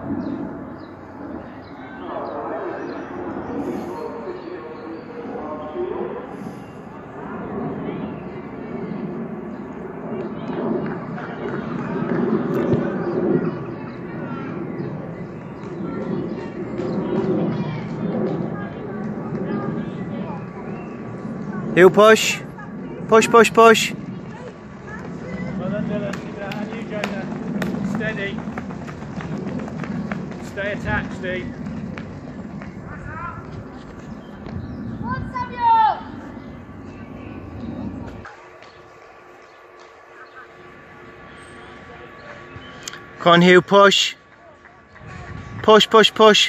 Heel push. Push, push, push. Well done, Dylan. Keep that on you, Jonah. Steady. Stay attached, Steve. Come on, Hugh, push. Push, push, push.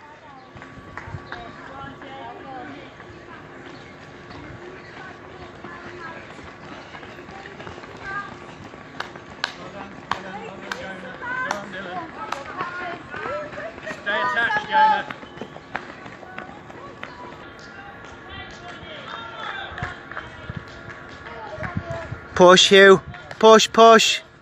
Stay attached, Jonah. Push, Hugh. Push, push.